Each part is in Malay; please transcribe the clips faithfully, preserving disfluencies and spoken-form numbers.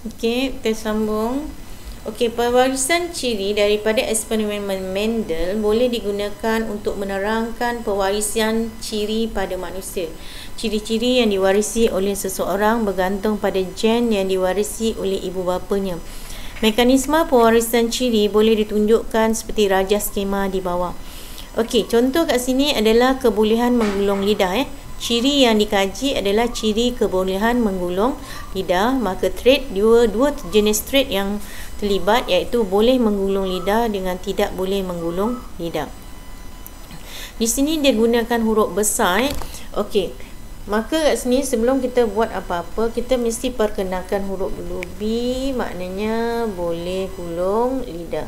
Okey, kita sambung. Okey, pewarisan ciri daripada eksperimen Mendel boleh digunakan untuk menerangkan pewarisan ciri pada manusia. Ciri-ciri yang diwarisi oleh seseorang bergantung pada gen yang diwarisi oleh ibu bapanya. Mekanisme pewarisan ciri boleh ditunjukkan seperti raja skema di bawah. Okey, contoh kat sini adalah kebolehan menggulung lidah. Eh. Ciri yang dikaji adalah ciri kebolehan menggulung lidah. Maka trait, dua, dua jenis trait yang terlibat iaitu boleh menggulung lidah dengan tidak boleh menggulung lidah. Di sini dia gunakan huruf besar. Eh. Okey, maka kat sini sebelum kita buat apa-apa, kita mesti perkenalkan huruf dulu. B maknanya boleh gulung lidah.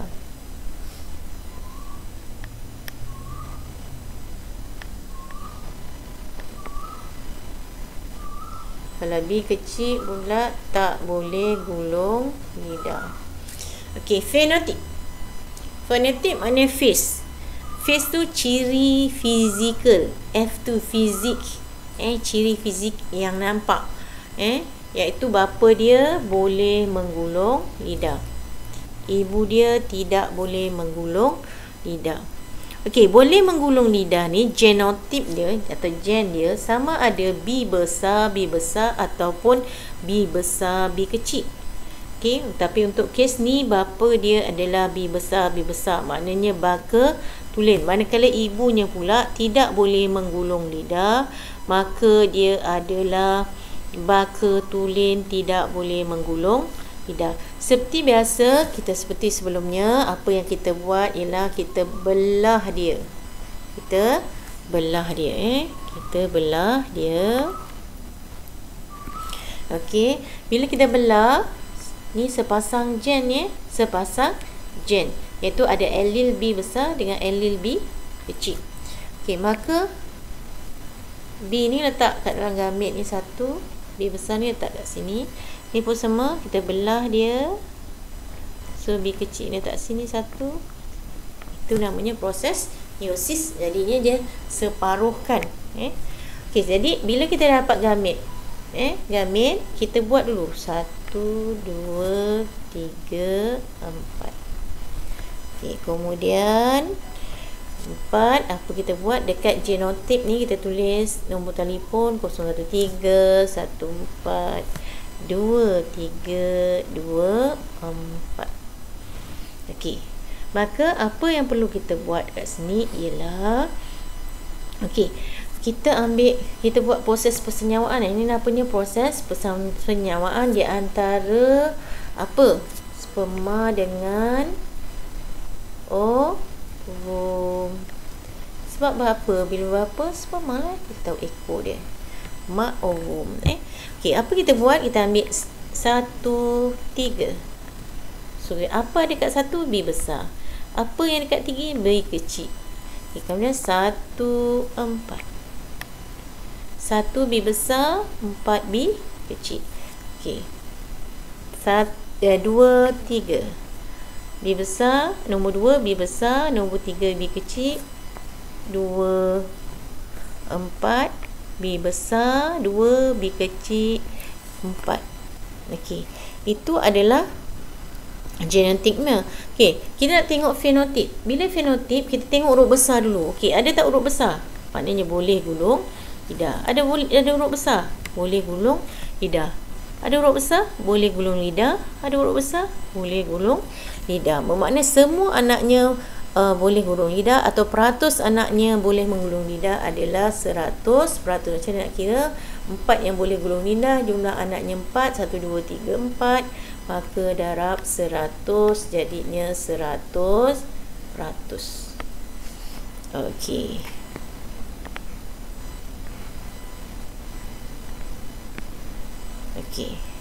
Kalau B kecil pula tak boleh gulung lidah. Okey, fenotip. Fenotip maknanya face. Face tu ciri fizikal. F tu fizik. Eh, ciri fizik yang nampak. Eh, iaitu bapa dia boleh menggulung lidah. Ibu dia tidak boleh menggulung lidah. Okey, boleh menggulung lidah ni genotip dia atau gen dia sama ada B besar, B besar ataupun B besar, B kecil. Okey, tapi untuk kes ni bapa dia adalah B besar, B besar. Maknanya baka tulen. Manakala ibunya pula tidak boleh menggulung lidah, maka dia adalah baka tulen tidak boleh menggulung lidah. Seperti biasa, kita seperti sebelumnya, apa yang kita buat ialah kita belah dia. Kita belah dia eh. Kita belah dia. Okey, bila kita belah, ni sepasang gen ya, sepasang gen. Iaitu ada allele B besar dengan allele B kecil. Okey, maka B ni letak kat dalam gamit ni satu, B besar ni letak kat sini. Ni pun sama, kita belah dia. So B kecil ni letak sini satu. Itu namanya proses meiosis. Jadinya dia separuhkan. Eh. Okey, jadi bila kita dapat gamit, eh, gamit kita buat dulu satu, dua, tiga, empat. Okey, kemudian empat, apa kita buat dekat genotip ni, kita tulis nombor telefon kosong satu tiga satu empat dua tiga dua empat. Okey, maka apa yang perlu kita buat kat sini ialah, okey, kita ambil, kita buat proses persenyawaan. Ini namanya proses persenyawaan di antara apa, sperma dengan ovum. Sebab apa? Bila apa? Sperma lah, kita tahu ekor dia, mak ovum. Eh, okey, apa kita buat? Kita ambil satu tiga. So apa dekat satu? B besar. Apa yang dekat tiga? B kecil. Okay, kemudian satu empat. Satu B besar, empat B kecil. Okey. Satu, eh, dua tiga. B besar, nombor dua B besar, nombor tiga B kecil, dua empat B besar, dua B kecil, empat. Okey, itu adalah genotipnya. Okey, kita nak tengok fenotip. Bila fenotip, kita tengok huruf besar dulu. Okey, ada tak huruf besar? Maknanya boleh gulung lidah. Ada boleh, ada huruf besar? Boleh gulung lidah. Ada huruf besar? Boleh gulung lidah. Ada huruf besar? Boleh gulung lidah. Bermakna semua anaknya uh, boleh gulung lidah, atau peratus anaknya boleh menggulung lidah adalah seratus peratus. Macam mana nak kira? empat yang boleh gulung lidah, jumlah anaknya empat, satu, dua, tiga, empat. Maka darab seratus, jadinya seratus peratus. Okey. Okey.